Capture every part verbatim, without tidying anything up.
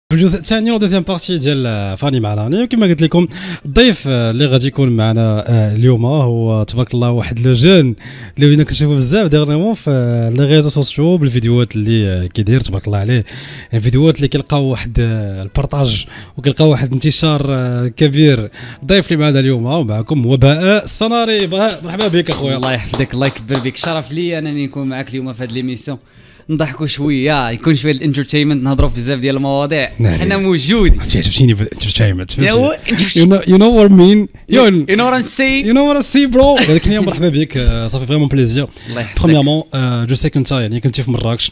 في الجزء الثاني ودوزيام بارتي ديال فاني معلاني، وكما قلت لكم الضيف اللي غادي يكون معنا اليوم هو تبارك الله واحد لو جون اللي ولينا كنشوفو بزاف ديرنيمون في لي ريزو سوسيو بالفيديوهات اللي كيدير تبارك الله عليه، يعني فيديوهات اللي كيلقاو واحد البارطاج وكيلقاو واحد الانتشار كبير. الضيف اللي معنا اليوم ومعكم هو بهاء الصناري. بهاء مرحبا بك اخويا. الله يحفظك، الله يكبر بك، شرف لي انني نكون معك اليوم في هذه ليميسيون، نضحكوا شويه، يكون شويه الانترتينمنت، نهضروا في بزاف ديال المواضيع، حنا موجودين. عرفتيني في الانترتينمنت، يو يو نو وات مين يو نو وات ام سي يو نو وات سي برو. هذيك اليوم مرحبا بك، صافي فريمون بليزير. الله يحفظك. برومييرمون جو سي كنت يعني كنتي في مراكش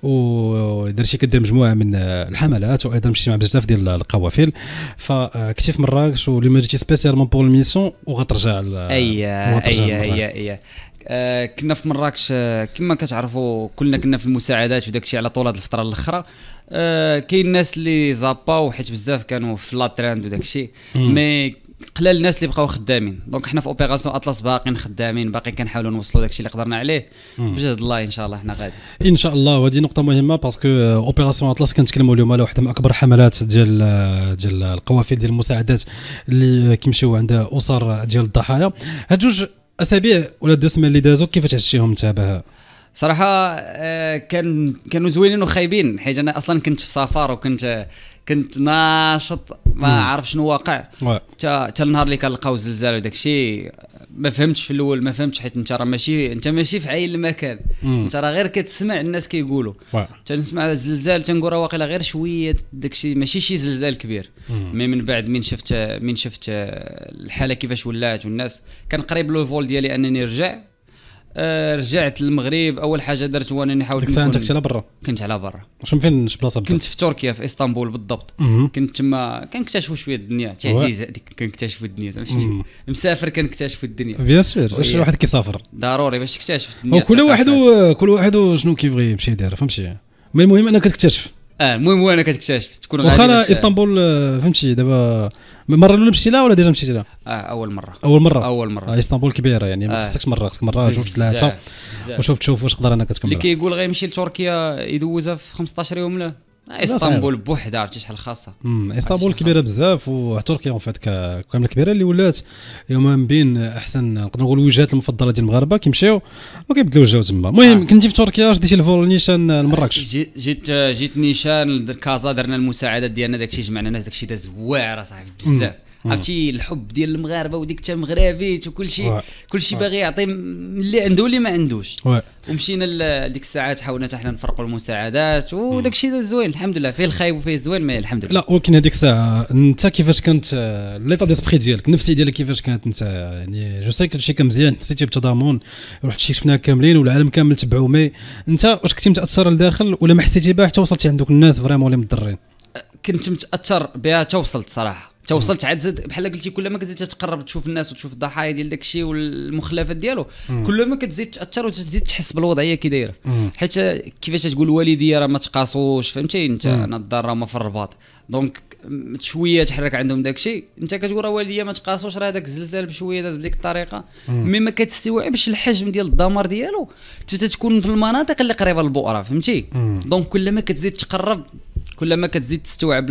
ودرتي كدير مجموعه من الحملات وايضا مشيتي مع بزاف ديال القوافل، فكنتي في مراكش واليوم جيتي سبيسيالمون بور الميسيون وغترجع. اي اي اي اي آه كنا في مراكش، آه كما كتعرفوا كلنا كنا في المساعدات وداك الشيء على طول هذه الفتره الاخرى. آه كاين الناس اللي زاباو حيت بزاف كانوا في لا ترند وداك الشيء، مي قلال الناس اللي بقاو خدامين. دونك حنا في اوبيراسيون اطلس باقيين خدامين، باقي كنحاولوا نوصلوا داك الشيء اللي قدرنا عليه بجهد الله. ان شاء الله حنا غادي ان شاء الله. وهذه نقطه مهمه باسكو اوبيراسيون اطلس كنتكلموا اليوم على واحده من اكبر حملات ديال ديال القوافل ديال المساعدات اللي كيمشيو عند اسر ديال الضحايا. هاد جوج اسابيع ولا دو سمان اللي دازو كيفاش عشتيهم انت بها؟ صراحه آه كان كانوا زوينين وخايبين، حيت انا اصلا كنت في سفر وكنت كنت ناشط، ما عارف شنو واقع حتى حتى النهار اللي كنلقاو الزلزال وداك الشيء. ما فهمتش في الاول، ما فهمتش، حيت انت راه ماشي انت ماشي في عين المكان، انت راه غير كتسمع الناس كيقولوا. تنسمع الزلزال تنقول راه واقيلا غير شويه داك الشيء، ماشي شي زلزال كبير. مي من بعد من شفت من شفت الحاله كيفاش ولات والناس، كان قريب لو فول ديالي انني نرجع. آه رجعت للمغرب، اول حاجه درت هو انني حاولت نكون. انت كنت على برا؟ كنت على برا. واش فين اش بلاصه؟ كنت في تركيا في اسطنبول بالضبط. مم. كنت تما كنكتشفوا شويه الدنيا، تعزيز هذيك كنكتشفوا الدنيا، ماشي مسافر كنكتشفوا الدنيا. بيان سور، واش الواحد كيسافر ضروري باش تكتشف الدنيا. كل واحد كل واحد شنو كيبغي يمشي يدير، فهمتي؟ مي المهم انك تكتشف. اه المهم هو انك تكتشف تكون غادي. واخا اسطنبول فهمتي دابا المره الاولى مشيتي لها ولا ديجا مشيتي لها؟ اه اول مره اول مره اول مره آه اسطنبول كبيره يعني، ما خصكش مره، خصك مره جوج ثلاثه وشوف تشوف واش تقدر انك تكمل. اللي كيقول غيمشي لتركيا يدوزها في خمسطاش يوم، لا اسطنبول بوحدها عرفتي شحال خاصه. اسطنبول كبيره بزاف، وتركيا اون فات كامله كبيره اللي ولات اليوم من بين احسن نقدر نقول الوجهات المفضله ديال المغاربه كيمشيو وكيبدلوا الجو تما. المهم آه. كنتي في تركيا، اش ديتي الفول نيشان لمراكش؟ جيت جيت نيشان كازا، درنا المساعدات ديالنا، داكشي جمعنا الناس، داكشي داز واعر صاحبي بزاف. عرفتي الحب ديال المغاربه وديك تا مغربيت وكل شيء، كل شيء باغي يعطي اللي عنده واللي ما عندوش. ومشينا لديك الساعات حاولنا حتى حنا نفرقوا المساعدات وداك الشيء داز زوين الحمد لله، فيه الخايب وفيه الزوين، ما الحمد لله. لا ولكن هذيك الساعه انت كيفاش كانت ليطا ديسبري ديالك، النفسيه ديالك كيفاش كانت انت؟ يعني جو سي كلشي كان مزيان، حسيتي بالتضامن، رحت شي شفناها كاملين والعالم كامل تبعوا، مي انت واش كنتي متاثر لداخل ولا ما حسيتي بها حتى وصلتي عندك الناس فريمون اللي مضرين؟ كنت متاثر بها حتى وصلت صراحه، توصلت عاد زاد بحال قلتي، كل ما كتزيد تقرب تشوف الناس وتشوف الضحايا ديال داك الشيء والمخلفات ديالو، كل ما كتزيد تاثر وتزيد تحس بالوضعيه كي دايره. حيت كيفاش تقول الوالديه راه ما تقاسوش، فهمتي انت، انا الدار راه ما في الرباط، دونك شويه تحرك عندهم داك الشيء، انت كتقول راه الوالديه ما تقاسوش، راه داك الزلزال بشويه داز بديك الطريقه، مي ما كتستوعبش الحجم ديال الدمار ديالو حتى تكون في المناطق اللي قريبه للبؤره، فهمتي؟ دونك كل ما كتزيد تقرب كل ما كتزيد تستوعب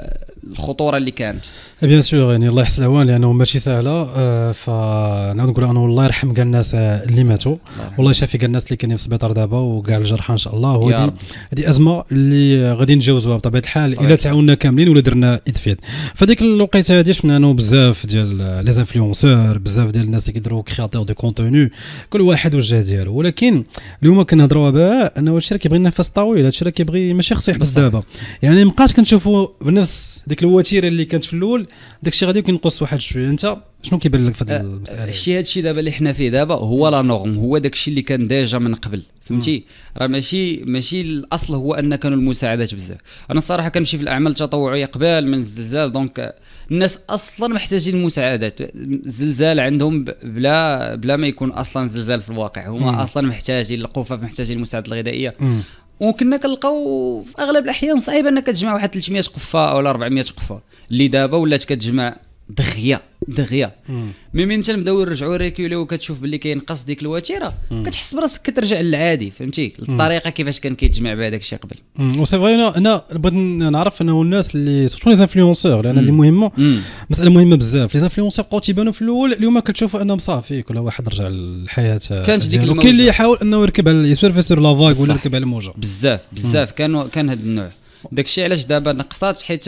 الخطوره اللي كانت. بيان سور يعني الله يحسن العوان، لانه ماشي سهله. آه فنعاود نقول انا والله يرحم كاع الناس اللي ماتوا، والله يشافي كاع الناس اللي كاينين في السبيطار دابا وكاع الجرحى ان شاء الله. وهذه هذه ازمه اللي غادي نتجاوزوها بطبيعه الحال الا تعاوننا كاملين ولا درنا ايد في يد. فديك الوقيته هذه شفنا انه بزاف ديال لي انفلونسور، بزاف ديال الناس اللي كيديروا كرياتور دو كونتوني، كل واحد والجهه ديالو. ولكن اليوم كنهضروا بها انه هادشي راه كيبغي نفس طويل، هادشي راه كيبغي ماشي خصو يحبس دابا، يعني مابقاش كنشوفوا بنفس ديك الوتيره اللي كانت في الاول، داك الشيء غادي ينقص واحد شويه. انت شنو كيبان لك في هذه المساله؟ الشيء هادشي دابا اللي حنا فيه دابا هو لا نورم، هو داك الشيء اللي كان ديجا من قبل، فهمتي؟ راه ماشي ماشي الاصل هو ان كانوا المساعدات بزاف. انا الصراحه كنمشي في الاعمال التطوعيه قبل من الزلزال، دونك الناس اصلا محتاجين المساعدات. الزلزال عندهم بلا بلا ما يكون اصلا زلزال في الواقع، هما مم. اصلا محتاجين القفف، محتاجين المساعدات الغذائيه. مم. وكنا كنلقاو في اغلب الاحيان صعيب انك تجمع واحد ثلاثمية قفه او أربعمية قفه، اللي دابا ولات كتجمع دغيا دغيا مي من تنبداو نرجعوا ريكولي وكتشوف باللي كينقص ديك الوتيره كتحس براسك كترجع للعادي فهمتي الطريقه كيفاش كان كيتجمع بهذاك الشيء قبل. وسي فري انا انا بغيت نعرف انه الناس اللي سورتو لي انفلونسور لان هذه مهمه مساله مهمه بزاف. لي انفلونسور بقاو تيبانوا في الاول اليوم كتشوف انهم صافي كل واحد رجع للحياه كانت ديك كاين اللي يحاول انه يركب على يسير سور لا فاغ ولا يركب على الموجه بزاف بزاف كانوا كان هذا النوع. داكشي علاش دابا نقصات حيت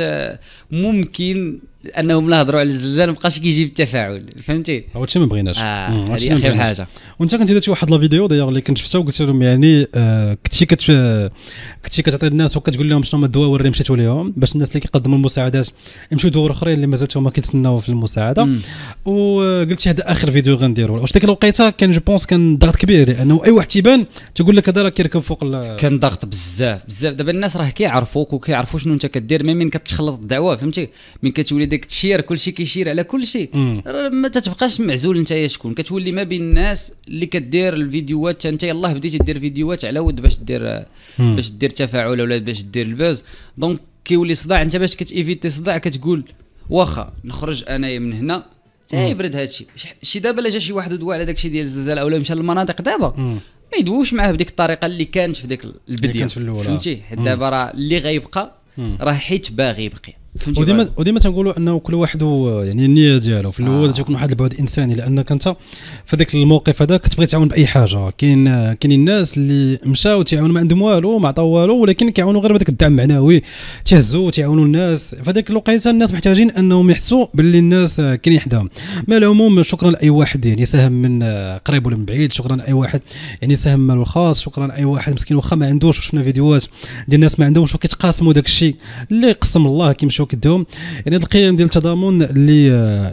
ممكن انهم نهضروا على الزلزال مابقاش كيجيب التفاعل فهمتي هذا الشيء ما بغيناش. هذه اخر حاجه. وانت كنتي درتي واحد لا فيديو دايوغ اللي كنت شفتها وقلت لهم يعني آه كنتي كت كنتي كتعطي الناس وكتقول لهم شنو هما الدواء اللي مشيتوا ليهم باش الناس اللي كيقدموا المساعدات يمشيو دور اخرين اللي مازالتهم ما كيتسناو في المساعده. وقلتي هذا اخر فيديو غنديروا. واش ديك الوقيته كان جو بونس كان ضغط كبير لانه اي واحد تيبان تقول لك هذا راه كيركب فوق كان ضغط بزاف بزاف. دابا الناس راه كيعرفوك وكيعرفوا شنو انت كدير مي من كتخلط الدعوه فهمتي من كتولي داك التشير كلشي كيشير على كل شيء ما تتبقاش معزول انت شكون كتولي ما بين الناس اللي كدير الفيديوهات انت يلاه بديتي دير فيديوهات على ود باش دير باش دير تفاعل ولا باش دير البوز دونك كيولي صداع انت باش كتيفيتي صداع كتقول واخا نخرج انايا من هنا تيبرد هادشي شي دابا لا جا شي واحد ودوا على داكشي ديال الزلزال اولا مشى للمناطق دابا ما يدووش معاه بديك الطريقه اللي كانت في ديك البدايه فهمتي حيت دابا راه اللي غيبقى راه حيت باغي يبقى وديما وديما تنقولوا انه كل واحد يعني النيه ديالو في الاول تكون واحد البعد انساني لانك انت في ذاك الموقف هذا كتبغي تعاون باي حاجه. كاين كاينين الناس اللي مشاو تيعاونوا ما عندهم والو ما عطاو والو ولكن كيعاونوا غير بهذاك الدعم المعنوي تيهزوا تيعاونوا الناس في ذاك الوقيته. الناس محتاجين انهم يحسوا باللي الناس كاينين حداهم. ما العموم شكرا لاي واحد يعني ساهم من قريب ولا من بعيد. شكرا لاي واحد يعني ساهم ماله الخاص. شكرا لاي واحد مسكين واخا ما عندوش. شفنا فيديوهات ديال الناس ما عندهمش وكيتقاسموا داك الشيء اللي قسم الله كيمشيو كيديهم يعني القيم ديال التضامن اللي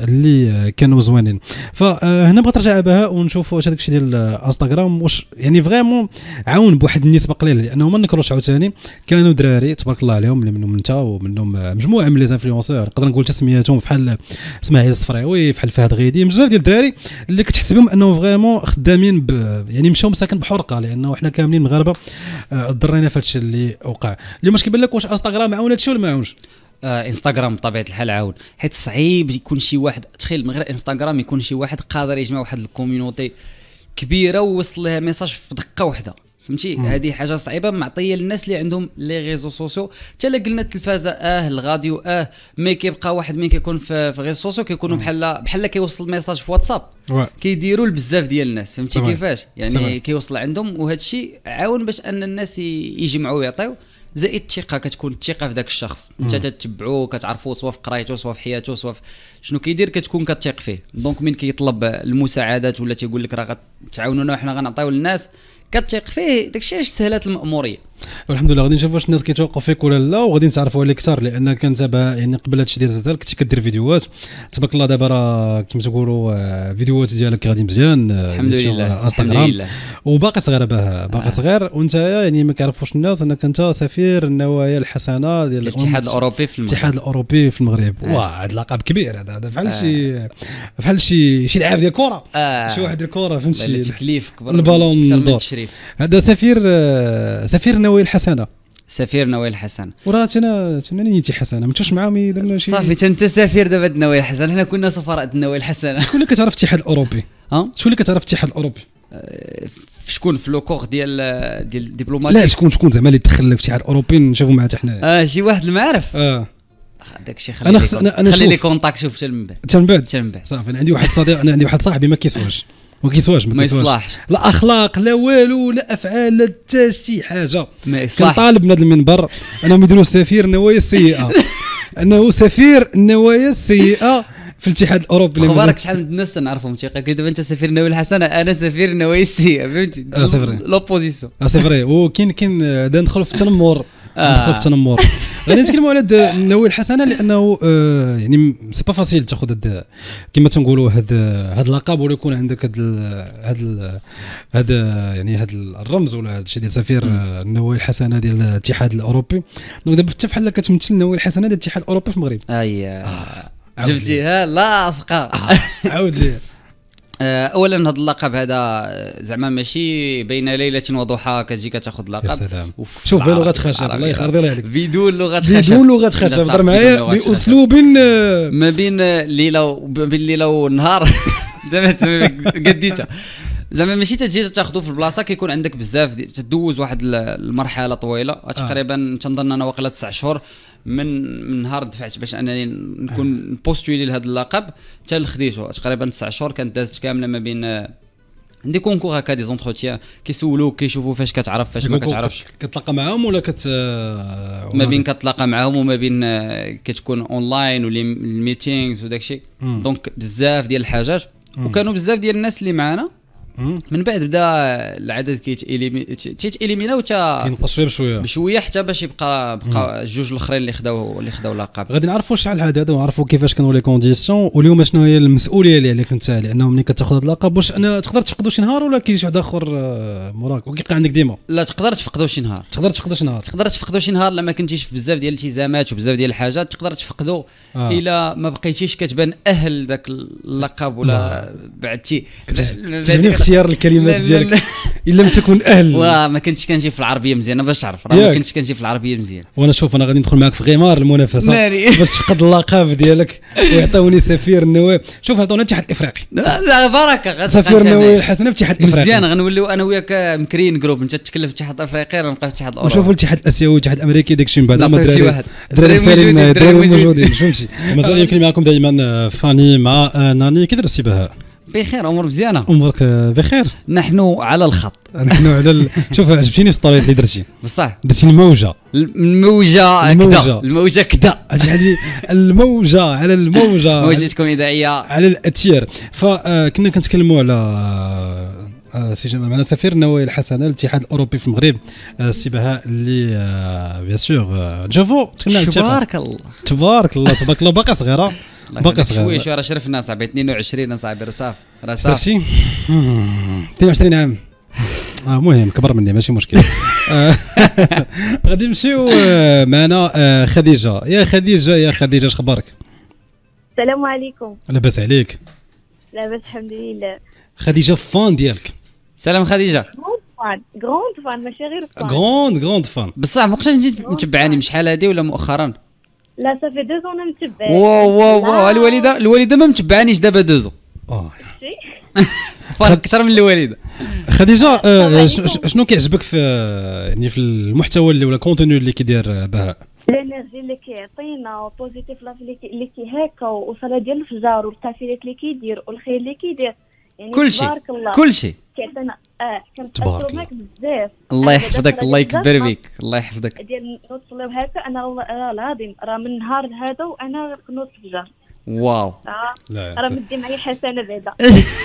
اللي كانوا زوينين. فهنا بغيت نرجع بها ونشوفوا واش هذاك الشيء ديال انستغرام واش يعني فريمون عاون بواحد النسبه قليله لانه ما نكروش عاوتاني كانوا دراري تبارك الله عليهم اللي منهم انت ومنهم مجموعه من لي انفلونسور نقدر نقول تسمياتهم بحال اسماعيل الصفراوي بحال فهد غيدي بزاف ديال الدراري اللي كتحس بهم انهم فريمون خدامين يعني مشاو مساكن بحرقه لانه حنا كاملين مغاربه ضرينا في هادشي اللي وقع. اليوم اش كيبان لك واش انستغرام عاون هادشي ولا ما عاونش؟ آه انستغرام بطبيعه الحال عاون حيت صعيب يكون شي واحد تخيل من غير انستغرام يكون شي واحد قادر يجمع واحد الكوميونيتي كبيره ويوصل لها ميساج في دقه واحده فهمتي. هذه حاجه صعيبه معطيه للناس اللي عندهم لي ريزو سوسيو حتى لا قلنا التلفازه اه الراديو اه مي كيبقى واحد مين كيكون في في ريزو سوسيو كيكونوا بحال بحال كيوصل ميساج في واتساب كيديروا لبزاف ديال الناس فهمتي كيفاش يعني سمع. كيوصل عندهم وهذا الشيء عاون باش ان الناس يجمعوا ويعطيو زائد الثقه كتكون الثقه في ذاك الشخص انت تتبعوه كتعرفوا سواء في قرايته سواء في حياته سواء شنو كيدير كتكون كتثق فيه. دونك من كيطلب المساعدات ولا تيقول لك راه غتعاونونا وحنا غنعطيو للناس كتثق فيه داكشي علاش سهلات المأموريه. والحمد لله غادي نشوف واش الناس كيتوقفوا فيك ولا لا وغادي نتعرفوا عليك اكثر لان كنت يعني قبل هادشي ديال الزلزال كنتي كدير فيديوهات تبارك الله دابا راه كما تقولوا فيديوهات ديالك غادي مزيان الحمد لله انستغرام وباقي صغيره باه باقي صغير وانت يعني ما كيعرفوش الناس انك انت سفير النوايا الحسنه ديال الاتحاد الاوروبي في المغرب. الاتحاد الاوروبي في المغرب آه. واه هذا لقب كبير هذا هذا بحال شي بحال شي شي لعاب ديال الكره آه. شي واحد الكره فهمتي تكليف كبر البالون دور هذا سفير سفير النوايا الحسنه سفير نوايا الحسنه وراه انا انا نيتي حسنه ما تشوفش معاهم يديروا شي صافي انت سفير دابا النوايا الحسنه حنا كنا سفراء النوايا الحسنه. شكون اللي كتعرف الاتحاد الاوروبي ها شكون اللي كتعرف الاتحاد الاوروبي أه شكون في لوكور ديال ديال الدبلوماسي لا شكون شكون زعما اللي دخل في الاتحاد الاوروبي نشوفوا معاه حتى حنا اه شي واحد المعرف اه داك الشيء خلي انا انا خلي لي كونتاكت شوف حتى من بعد حتى من بعد حتى من بعد صافي. انا عندي واحد صديق انا عندي واحد صاحبي ما كيسواش ما كيسواش ما يصلحش لا اخلاق لا والو لا افعال لا حتى شي حاجه ما يصلحش. كنطالب من هذا المنبر انهم يديروا سفير النوايا السيئه انه سفير النوايا السيئه في الاتحاد الاوروبي. خبارك شحال من الناس نعرفهم تيقا دابا انت سفير النوايا الحسنه انا سفير النوايا السيئه فهمتي لوبوزيسيون اه سي فري وكاين كاين ندخلوا في التنمر ندخلوا في التنمر. غادي نتكلموا على النوايا الحسنه لانه آه يعني سي با فاسيل تاخذ هاد كما تنقولوا هاد هاد اللقب ولا يكون عندك هاد هاد هاد يعني هاد الرمز ولا هاد الشيء ديال سفير النوايا الحسنه ديال الاتحاد الاوروبي. دونك دابا حتى بحال تمثل النوايا الحسنه ديال الاتحاد الاوروبي في المغرب. اييه جبتيها لاصقه عاود لي اولا هذا اللقب هذا زعما ماشي بين ليله وضحى كتجي كتاخذ لقب. يا سلام شوف بلغه خشب الله يخرج عليك بدون لغه خشب بدون لغه خشب هضر معايا باسلوب ما بين الليله وبين الليله والنهار دابا قديتها زعما ماشي تجي تاخذو في البلاصه كيكون عندك بزاف تدوز واحد المرحله طويله تقريبا تنظن انا واقيلا تسع شهور من من نهار دفعت باش انني نكون بوستولي لهذا اللقب حتى لخديتو تقريبا تسع شهور كانت دازت كامله ما بين عندي كونكور هكا دي زونتروتيان كيسولوك كيشوفوا فاش كتعرف فاش ما كتعرفش كتلاقى معاهم ولا كت ما بين كتلاقى معاهم وما بين كتكون اونلاين ولي الميتينغز وداكشي دونك بزاف ديال الحاجات وكانوا بزاف ديال الناس اللي معانا من بعد بدا العدد كيتيليميناو حتى كينقص شويه بشويه بشويه حتى باش يبقى بقى الجوج الاخرين اللي خداو اللي خداو لقب. غادي نعرفوا شحال هذا ونعرفوا كيفاش كانوا لي كونديسيون واليوم شنو هي المسؤوليه اللي عليك انت لانه ملي كتاخذ هذا اللقب واش انا تقدر تفقدوا شي نهار ولا كاين شي واحد اخر موراك وكيبقى عندك ديما؟ لا تقدر تفقدوا شي نهار تقدر تفقدوا شي نهار تقدر تفقدوا شي نهار لما كنتيش في بزاف ديال الالتزامات وبزاف ديال الحاجات تقدر تفقدوا آه. الا ما بقيتيش كتبان اهل ذاك اللقب ولا بعدتي تعجبني اختيار الكلمات ديالك ان لم تكن اهل وما كنتش كنجي في العربيه مزيانه باش تعرف راه ما كنتش كنجي في العربيه مزيان وانا شوف انا غادي ندخل معاك في غمار المنافسه باش تفقد اللقب ديالك ويعطوني سفير النواب شوف عطونا الاتحاد الافريقي لا بركه سفير النواب الحسنه في الاتحاد الافريقي مزيان غنوليو انا وياك مكرين جروب انت تتكلم في الاتحاد الافريقي انا نبقى في الاتحاد الاوروبي نشوفوا الاتحاد الاسيوي والاتحاد الامريكي داكشي من بعد ما الدراري الدراري الدراري موجودين فهمتي مازال يمكن معكم دائما فاني مع ناني كي داير السي بهاء بخير امور مزيانه امورك بخير نحن على الخط نحن على ال... شوف عجبتيني في الطريقه اللي درتي بصح درتي الموجه الموجه كذا الموجه كذا يعني الموجه على الموجه موجتكم اذاعيه على الاثير فكنا كنتكلموا على سي معنا سفير النوايا الحسنه للاتحاد الاوروبي في المغرب السي بهاء اللي بيان سور جافو تكلمنا تبارك الله تبارك الله تبارك الله باقي صغيره باقي صغيره شويه شويه راه شرفنا صاحبي اثنين وعشرين صاحبي رصاف رصاف شفتي اثنين وعشرين عام اه مهم كبر مني ماشي مشكل غادي نمشيو معنا خديجه يا خديجه يا خديجه اش اخبارك؟ السلام عليكم. لاباس عليك؟ لاباس الحمد لله. خديجه فان ديالك. سلام خديجه. غروند فان غروند فان ماشي غير فان. غروند غروند فان. بصح ما وقتاش انت متبعاني من شحال هادي ولا مؤخرا؟ لا صافي دو زون متبع. واو واو واو الوالده الوالده ما متبعانيش دابا دوزو. اه فرق اكثر من الوالده. خديجه شنو كيعجبك في يعني في المحتوى اللي ولا كونتوني اللي كيدير بهاء؟ الانرجي اللي كيعطينا وبوزيتيف لاف اللي كي هكا والصلاه ديال الفجار والقافلات اللي كيدير والخير اللي كيدير يعني كل شيء كل شيء كيعطينا اه كنتاثروا معاك بزاف. الله يحفظك الله يكبر بك الله يحفظك. ديال نوصلوا هكا انا والله العظيم راه من نهار هذا وانا كنوص الفجر. واو راه مدي معايا حسنه بعدا.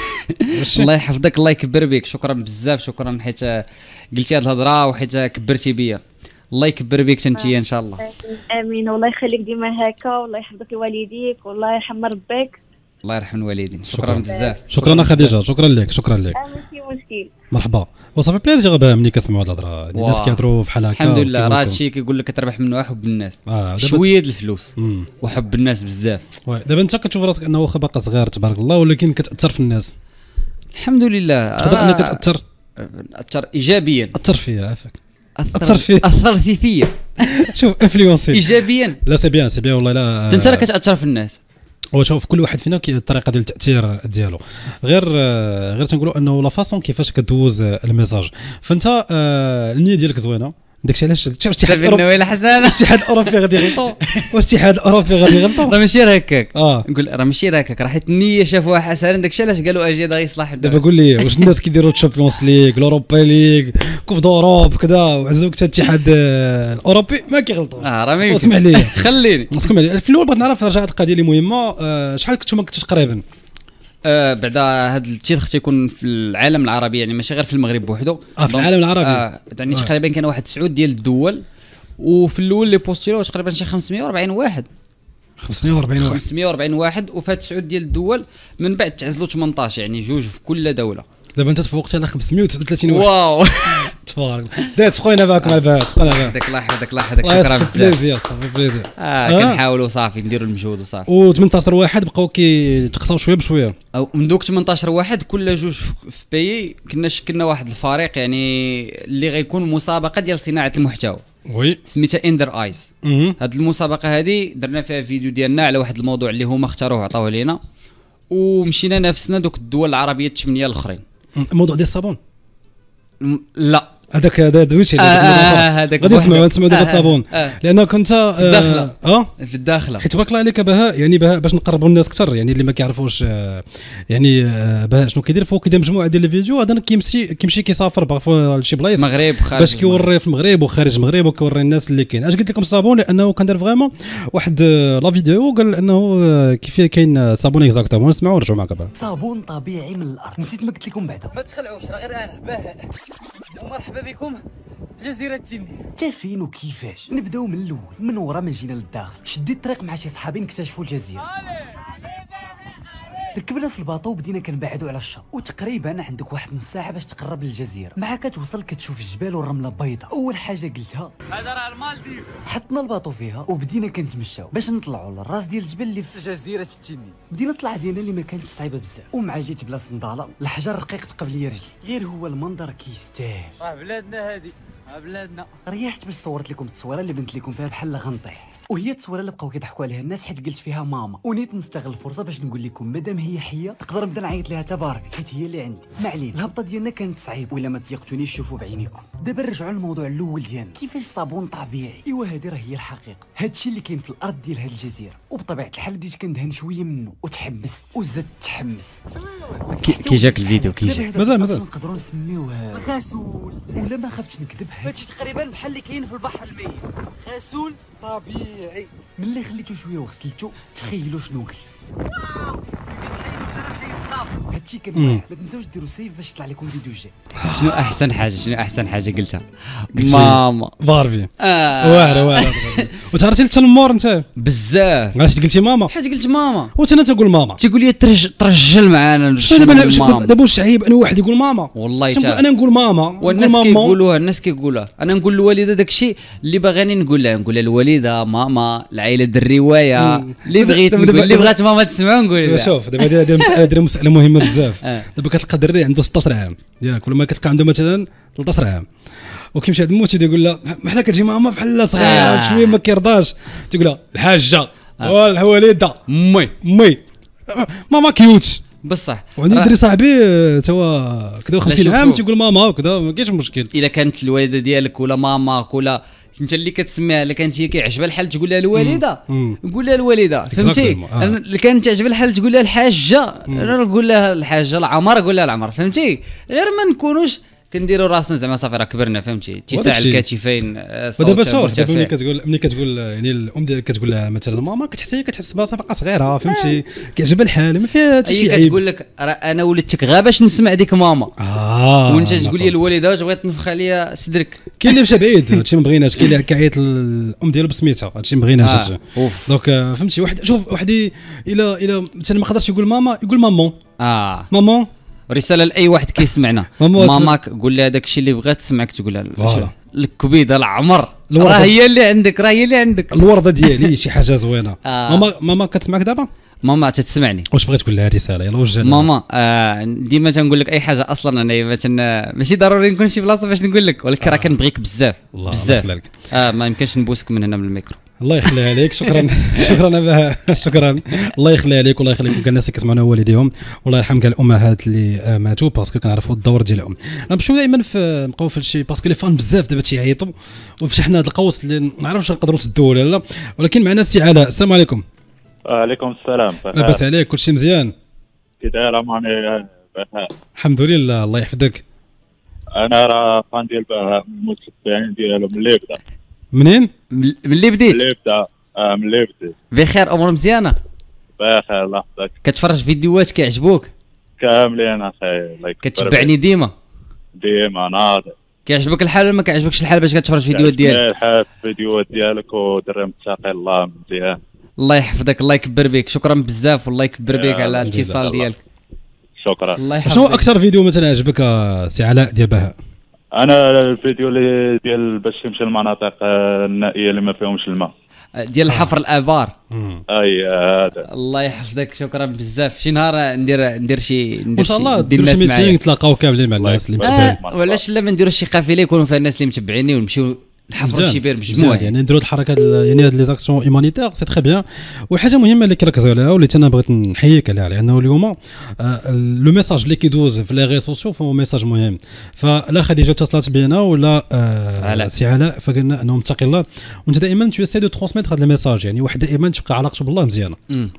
الله يحفظك الله يكبر بك شكرا بزاف شكرا حيت قلتي هذه الهضره وحيت كبرتي بيا الله يكبر بك انت ان شاء الله. امين والله يخليك ديما هكا والله يحفظك لوالديك والله يرحم ربك. الله يرحم الوالدين شكرا, شكرا بزاف. شكرا خديجه شكرا لك شكرا لك. ماشي مشكل. مرحبا وصافي بليزير بها ملي كنسمعوا هاد الهضره الناس كيهضروا بحال هكا الحمد لله راه هادشي كيقول لك كتربح منه حب الناس آه شويه الفلوس مم. وحب الناس بزاف. دابا انت كتشوف راسك انه واخا باقي صغير تبارك الله ولكن كتاثر في الناس؟ الحمد لله تقدر انك تاثر اثر ايجابيا اثر فيا عافاك اثر فيا اثر فيا شوف انفلونسي ايجابيا لا سي بيان سي بيان والله لا انت راه كتاثر في الناس وشوف كل واحد فينا الطريقه ديال التاثير ديالو غير غير تنقولوا انه لا فاصون كيفاش كدوز الميساج فانت النيه ديالك زوينه داكشي علاش الاتحاد الاوروبي الحسنه الاتحاد الاوروبي غادي يغلطوا واش الاتحاد الاوروبي غادي يغلطوا راه ماشي راه هكاك اه نقول راه ماشي راه هكاك راه حيت النيه شافوها حسنه داكشي علاش قالوا اجي غادي يصلح دابا قول لي واش الناس كيديروا الشامبيونز ليغ الاوروبا ليغ كوب دوروب كذا وعزوك حتى الاتحاد الاوروبي ما كيغلطوا اه راه ما يمكن اسمح لي خليني اسمح لي في الاول بغيت نعرف رجع هذه القضيه اللي مهمه شحال كنتو ما كنتوش قريبين آه بعدا هذا التيتخ تيكون في العالم العربي يعني ماشي غير في المغرب بوحدو اه في العالم العربي آه يعني آه. تقريبا كان واحد تسعود ديال الدول وفي الاول اللي بوستيلو تقريبا شي خمسمية وأربعين واحد خمسمية وأربعين واحد خمسمية وأربعين واحد وفي هاد تسعود ديال الدول من بعد تعزلوا ثمنطاش يعني جوج في كل دوله دابا انت تفوقت على خمسمية وتسعة وثلاثين واحد واو تبارك داز خوينا باكم الباس خوينا باك هذاك الله يحفظك الله يحفظك شكرا بزاف بليزير صافي بليزير اه كنحاولوا صافي نديروا المجهود وصافي و ثمنطاش واحد بقاو كيتقصاو شويه بشويه او من دوك ثمنطاش واحد كل جوج في بيي كنا شكلنا واحد الفريق يعني اللي غيكون مسابقه ديال صناعه المحتوى وي سميتها اندر ايز. هاد المسابقه هذه درنا فيها فيديو ديالنا على واحد الموضوع اللي هما اختاروه وعطاوه لينا ومشينا نافسنا دوك الدول العربيه الثمانيه الاخرين. الموضوع ديال الصابون لا هذاك هذا دويتشي هذاك غادي نسمعوا نسمعوا دابا الصابون لان كنت في الداخله اه في الداخله حيت تبارك الله عليك بهاء يعني بهاء باش نقربوا الناس اكثر يعني اللي ما كيعرفوش يعني بهاء شنو كيدير فوق كيدير مجموعه ديال الفيديو هذا كيمشي كيمشي كيسافر باغ لشي بلايص المغرب باش كيوري في المغرب وخارج المغرب وكيوري الناس اللي كاين. اش قلت لكم الصابون لانه كان دار فريمون واحد لا فيديو قال انه كيف كاين صابون اكزاكتومون نسمعوا ونرجعوا معك بهاء. صابون طبيعي من الارض. نسيت ما قلت لكم بعدا ما تخلعوش راه غير انا بهاء ومرحبا بكم في جزيرة تيني. تا فين وكيفاش؟ نبداو من الاول من ورا ما جينا للداخل. شديت الطريق مع شي صحابي نكتشفوا الجزيره. ركبنا في الباطو وبدينا كنبعدوا على الشط وتقريبا عندك واحد نص ساعه باش تقرب للجزيره. مع كتوصل كتشوف الجبال والرمله بيضاء. اول حاجه قلتها هذا راه المالديف. حطنا الباطو فيها وبدينا كنتمشاو باش نطلعوا للراس ديال الجبل اللي في جزيره تيني. بدينا طلع ديالنا اللي ما كانتش صعيبه بزاف ومع جيت بلا صنداله الحجر رقيق قبل رجلي غير هو المنظر كيستاهل. راه بلادنا هذه راه بلادنا. ريحت باش صورت لكم التصويره اللي بنت لكم فيها بحال غنطيح وهي التصويره اللي بقاو كيضحكوا عليها الناس حيت قلت فيها ماما ونيت نستغل الفرصه باش نقول لكم مادام هي حيه نقدر نبدا نعيط لها تبارك حيت هي اللي عندي. ما علينا الهبطه ديالنا كانت صعيب ولا ما تيقتونيش شوفوا بعينيكم. دابا نرجعوا للموضوع الاول ديالنا كيفاش صابون طبيعي. ايوا هذه راه هي الحقيقه هادشي اللي كاين في الارض ديال هاد الجزيره وبطبيعه الحال بديت كندهن شويه منه وتحمست وزدت تحمست. كي جاك الفيديو كي جاك مازال مازال نقدروا نسميوه غسول ولا ما خفتش نكذب. هادشي تقريبا بحال اللي كاين في البحر الميت. غسول طبيعي. ملي خليته شويه وغسلته تخيلوا شنو قلت. هادشي كان ما تنساوش ديروا سيف باش يطلع لكم فيديو جاي. شنو احسن حاجه شنو احسن حاجه قلتها؟ ماما باربي اه واعره واعره وتعرفتي التنمر انت بزاف. علاش قلتي ماما؟ حيت قلت ماما وانت انا تقول ماما تيقول لي ترج ترجل معانا دابا دابا واش عيب ان واحد يقول ماما والله تنقول انا نقول ماما والناس كيقولوها الناس كيقولوها. انا نقول للوالده داكشي اللي باغاني نقول لها نقول لها الوالده ماما العائله د الروايه اللي بغيت نقول اللي بغات ماما تسمعوا نقول لها. شوف دابا دير دير مساله دير مساله مهمه بزاف. دابا كتلقى دري عنده ستة عشر عام ياك ولا ما كتلقى عنده مثلا ثلاثة عشر عام وكيمشي عند موتي يقول لها بحال كتجي ماما بحال صغيره آه. شويه ما كيرضاش تقول لها الحاجه آه. ولا الوالده مي مي ماما كيوت بصح. وعندي دري صاحبي تا هو كذا خمسين عام تيقول ماما وكذا ما كاينش مشكل. الا كانت الوالده ديالك ولا ماما ولا انت اللي كتسميها الا كانت هي كيعجبها الحال تقول لها الوالده نقول لها الوالده فهمتي. آه. اللي كانت تعجبها الحال تقول لها الحاجه انا نقول لها الحاجه العمر نقول لها العمر فهمتي. غير ما نكونوش كنديروا راسنا زعما صافي راه كبرنا فهمتي اتساع الكتفين. ودابا شوف دابا ملي كتقول ملي كتقول يعني الام ديالك كتقول لها مثلا ماما كتحس هي كتحس بها صافي صغيره فهمتي كيعجبها الحال ما فيها حتى شي عيب. كتقول لك انا ولدتك غير باش نسمع ديك ماما اه وانت تقول لي الوالده واش بغيت تنفخ عليا صدرك. كاين اللي مشى بعيد هادشي ما بغيناش. كاين اللي كيعيط الام ديالو بسميتها هادشي ما بغيناش. دونك فهمتي واحد شوف واحد الا الا مثلا ما قدرش يقول ماما يقول مامون. اه مامون رساله لاي واحد كيسمعنا ماماك قول لها داك الشيء اللي بغات تسمعك تقول لها الكبيده العمر راه هي اللي عندك راه هي اللي عندك الورده ديالي شي حاجه زوينه. آه. ماما ماما كتسمعك دابا ماما تتسمعني واش بغيت تقول لها رساله يلا وجه ماما. آه ديما تنقول لك اي حاجه اصلا انا مثلا ماشي ضروري نكون شي بلاصه باش نقول لك ولكن راه آه. كنبغيك بزاف بزاف. اه ما يمكنش نبوسك من هنا من الميكرو. الله يخليها عليك شكرا شكرا بها شكرا الله يخليها عليك والله يخليكم كاع الناس اللي كيسمعونا والديهم والله يرحم كاع الامهات اللي ماتوا باسكو كنعرفوا الدور ديالهم. نمشيو دائما في نبقاو في الشيء باسكو لي فان بزاف دابا تيعيطوا وفتحنا هذا القوس اللي ما نعرفش نقدروا نسدوه ولا لا ولكن معنا السي علاء. السلام عليكم. وعليكم السلام. لاباس عليك كلشي مزيان؟ كي داير مامي بهاء؟ الحمد لله الله يحفظك. انا راه فان ديال بهاء من المتتبعين ديالو ملي بدا. منين؟ ملي بديت؟ ملي بدا اه ملي بديت. بخير امور مزيانه؟ بخير الله يحفظك. كتفرج فيديوهات كيعجبوك؟ كاملين اخي الله يكبر. كتتبعني ديما؟ ديما ناضي. كيعجبك الحال ولا ما كيعجبكش الحال باش كتفرج فيديوهات ديالك؟ الحال الفيديوهات ديالك ودري متساقي الله مزيان. الله يحفظك الله يكبر بك شكرا بزاف والله يكبر بك على الاتصال ديالك. شكرا. الله يحفظك. شنو اكثر فيديو مثلا عجبك سي علاء ديال بهاء؟ انا الفيديو اللي ديال باش يمشي المناطق النائيه اللي ما فيهمش الماء ديال الحفر الابار. اي هذا. الله يحفظك، شكرا بزاف. شي نهار ندير ندير شي ندير ان شاء الله ندير نديروا شي الناس معايا ميتين نتلاقاو كاملين مع الناس اللي متابعين. آه وعلاش لا ما نديروا شي قافله يكونوا فيها الناس اللي متبعيني ونمشيو الحفر شي بير مجموعه، يعني نديروا الحركه يعني هاد لي زاكسيون ايمانيتير سي تري بيان. وحاجه مهمه اللي كنركزوا عليها واللي انا بغيت نحييك عليها، لانه اليوم لو ميساج اللي كيدوز في لي ري سوسيو فهو ميساج مهم. فلا خديجه اتصلت بينا ولا آه سي علاء فقلنا انه متقي الله، وانت دائما تو اسي دو ترونسميتر هذا الميساج، يعني واحد دائما تبقى علاقته بالله مزيانه.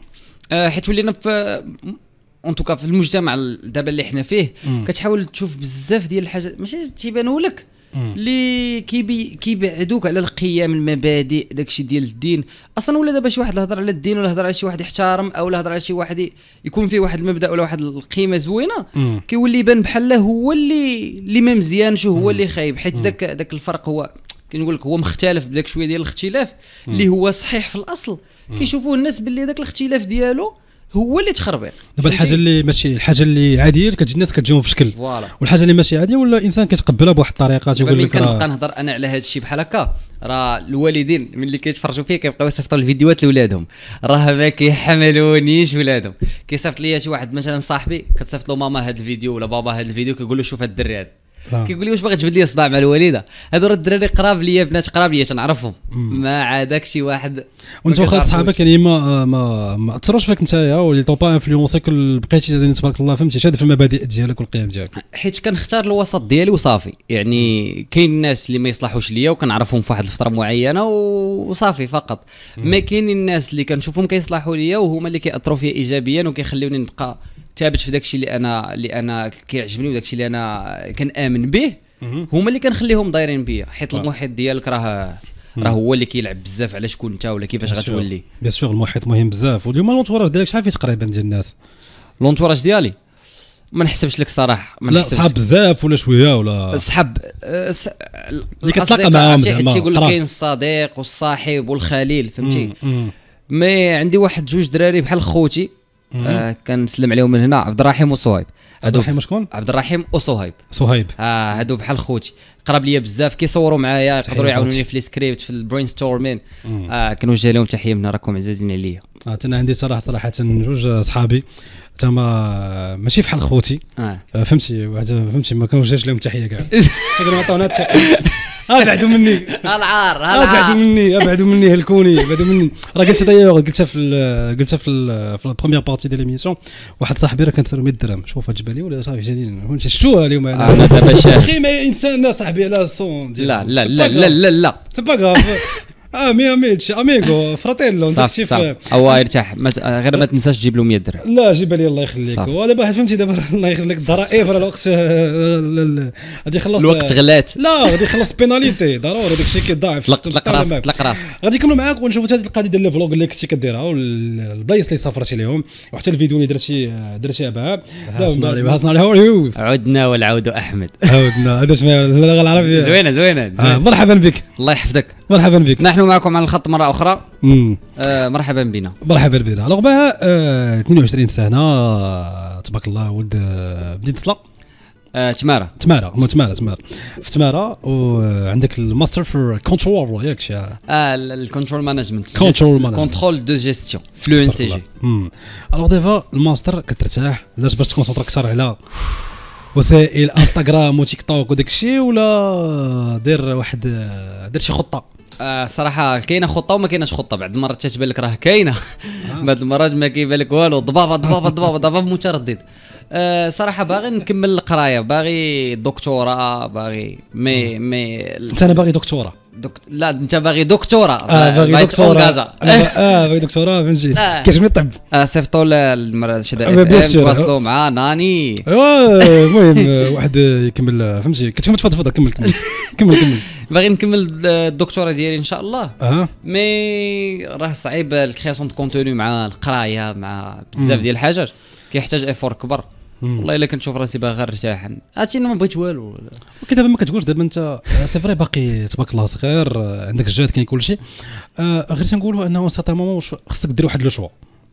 آه حيت ولينا في اون توكا في المجتمع دابا اللي حنا فيه مم. كتحاول تشوف بزاف ديال الحاجات ماشي تيبانوا لك اللي كيبي كيبعدوك على القيم المبادئ داكشي ديال الدين اصلا. ولا دابا شي واحد يهضر على الدين ولا يهضر على شي واحد يحترم او يهضر على شي واحد يكون فيه واحد المبدا ولا واحد القيمه زوينه كيولي يبان بحال هو اللي اللي ما مزيانش وهو اللي خايب، حيت داك داك الفرق هو كنقول لك هو مختلف بداك شويه ديال الاختلاف اللي هو صحيح في الاصل. كيشوفوا الناس باللي داك الاختلاف ديالو هو اللي تخربق. دابا الحاجه اللي ماشي الحاجه اللي عاديه كتجي الناس كتجيهم في شكل، فوالا، والحاجه اللي ماشي عاديه ولا الانسان كيتقبلها بواحد الطريقه. تيقول لك كنبقى نهضر انا على هذا الشيء بحال هكا، راه الوالدين ملي كيتفرجوا فيه كيبقاو يصيفطوا الفيديوهات لولادهم، راه ما كيحملونيش ولادهم. كيصيفط لي شي واحد مثلا صاحبي كتصيفط له ماما هذا الفيديو ولا بابا هذا الفيديو، كيقول له شوف هذا الدري هذا، كيقول لي واش باغي تجبد لي صداع مع الوالده؟ هادو راه الدراري قراب ليا، بنات قراب ليا تنعرفهم، ما عاداك شي واحد. وانت واخا صحابك يعني ما ما ما اثروش فيك نتايا ولي طون با انفلونسي كل بقيتي تبارك الله فهمتي شاد في المبادئ ديالك والقيم ديالك؟ حيت كنختار الوسط ديالي وصافي. يعني كاين الناس اللي ما يصلحوش ليا وكنعرفهم في واحد الفتره معينه وصافي فقط، ما كاين الناس اللي كنشوفهم كيصلحوا ليا وهما اللي كيأثروا فيا ايجابيا وكيخليوني نبقى ثابت في داكشي اللي انا اللي انا كيعجبني وداكشي اللي انا كنآمن به، هما اللي كنخليهم دايرين بيا. حيت المحيط ديالك راه راه هو اللي كيلعب بزاف على شكون انت ولا كيفاش غتولي. بيان سور المحيط مهم بزاف. واليوم لونتوراج ديالك شحال فيه تقريبا ديال الناس؟ لونتوراج ديالي ما نحسبش لك صراحه، ما لا صحاب بزاف ولا شويه ولا صحاب اللي كتلاقى معاهم زعما تيقول لك كاين الصديق والصاحب والخليل فهمتي. مي عندي واحد جوج دراري بحال خوتي آه كنسلم عليهم من هنا، عبد الرحيم وصهيب. عبد الرحيم شكون؟ عبد الرحيم وصهيب. صهيب اه هادو بحال خوتي قراب ليا بزاف، كيصوروا معايا يقدروا يعاونوني في السكريبت في البرين ستورمين. اه كنوجه لهم تحيه من راكم عزازين عليا. اه انا عندي صراحه صراحه جوج صحابي تما ماشي بحال خوتي آه. آه فهمتي واحد فهمتي ما كنوجهش لهم تحيه كاع كانوا عطونا الثقه. ابعدوا مني العار ابعدوا مني ابعدوا مني هلكوني ابعدوا مني. راه قلتها دايوغ قلتها في قلتها في في البروميير بارتي ديال ليميسيون. واحد صاحبي راه كنسالو مية درهم، شوف جبالي ولا صافي جاني فهمتي شفتوها اليوم. انا دابا شاهد تخيل ما انسان صاحبي على الصون. لا لا لا لا لا لا سي با غاف. اه مي اميتش اميغو فراتيلو انت كيف هو يرتاح غير ما تنساش تجيب له مية درهم. لا جيب لي الله يخليك. ودابا فهمتي دابا الله يخليك الضرائب راه الوقت غادي يخلص الوقت غلات. لا غادي يخلص بيناليتي ضروري داك الشيء كيضاعف. طلق راسك طلق راسك. غادي نكملوا معاك ونشوفوا هذه القضيه ديال الفلوغ اللي كنتي كديرها والبلايص اللي سافرتي لهم وحتى الفيديو اللي درتي درتي ابها. عدنا والعود احمد. عودنا هذا شنو اللغه العربيه زوينه زوينه. مرحبا بك. الله يحفظك. مرحبا بك. نحن معكم على الخط مرة أخرى. آه مرحبا بنا. مرحبا بنا. الوغ بها آه اثنين وعشرين سنة آه تبارك الله ولد آه بديت تطلع آه تمارة تمارة مو تمارة تمارة في تمارة وعندك الماستر في كنترول ياك شي اه الكنترول مانجمنت كنترول كنترول دو جيستيون فلو ان سي جي. الوغ ديفا الماستر كترتاح علاش باش تكونسونطر اكثر على وسائل انستغرام وتيك توك وداك الشيء ولا دير واحد دير شي خطة؟ آه صراحه كاينه خطه وما كايناش خطه. بعض المرات تتبان لك راه كاينه بعض المرات ما كيبان لك والو. ضبابه ضبابه ضبابه ضبابه متردد. آه صراحه باغي نكمل القرايه، باغي دكتوراه، باغي مي مي انت انا باغي دكتوراه دك... لا انت باغي دكتوراه. اه باغي دكتوراه اه باغي دكتوراه فهمتي كيعجبني الطب. اه صيفطوا المرة شي تواصلوا مع ناني. ايوا المهم واحد يكمل فهمتي كتكمل تفضل كمل كمل كمل كمل. باغي نكمل الدكتوراه ديالي ان شاء الله. اه مي راه صعيب الكرياسيون دو كونتوني مع القرايه مع بزاف ديال الحاجات كيحتاج ايفور كبر. والله الا كنشوف راسي باغي نرتاح هادشي انا ما بغيت والو. ولكن دابا ما كتقولش دابا انت سي فري باقي تبارك الله صغير عندك الجهد كاين كلشي آه غير تنقولوا انه سيتا مومون خصك دير واحد لو شوا